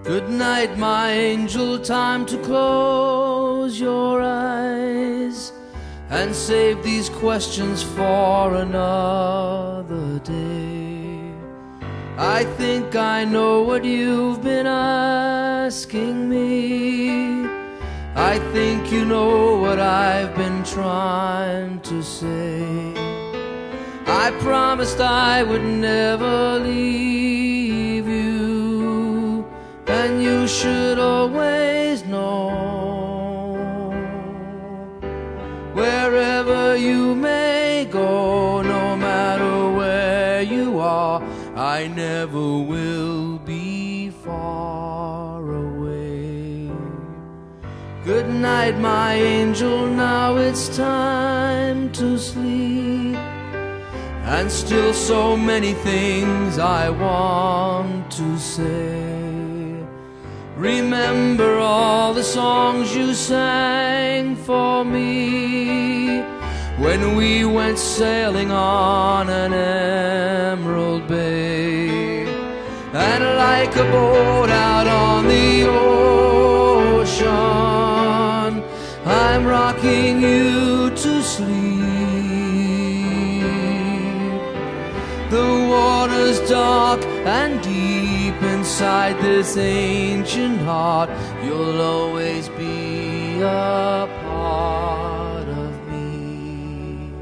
Good night, my angel, time to close your eyes and save these questions for another day. I think I know what you've been asking me. I think you know what I've been trying to say. I promised I would never leave you, and you should always know, wherever you may go, no matter where you are, I never will be far away. Good night, my angel, now it's time to sleep, and still so many things I want to say. Remember all the songs you sang for me when we went sailing on an emerald bay. And like a boat out on the ocean, I'm rocking you to sleep. The water's dark and deep inside this ancient heart. You'll always be a part of me.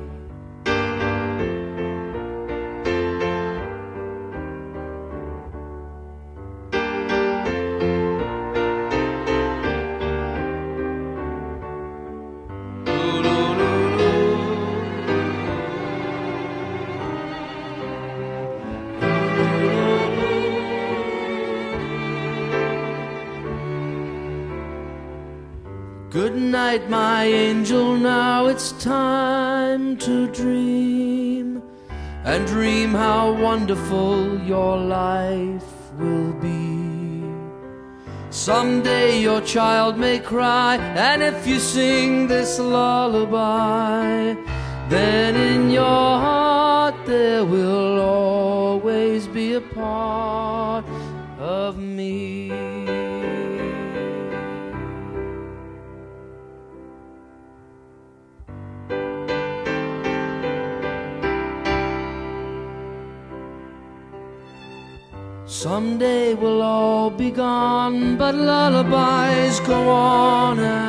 Good night, my angel, now it's time to dream, and dream how wonderful your life will be. Someday your child may cry, and if you sing this lullaby, then in your heart there will always be a part of me. Someday we'll all be gone, but lullabies go on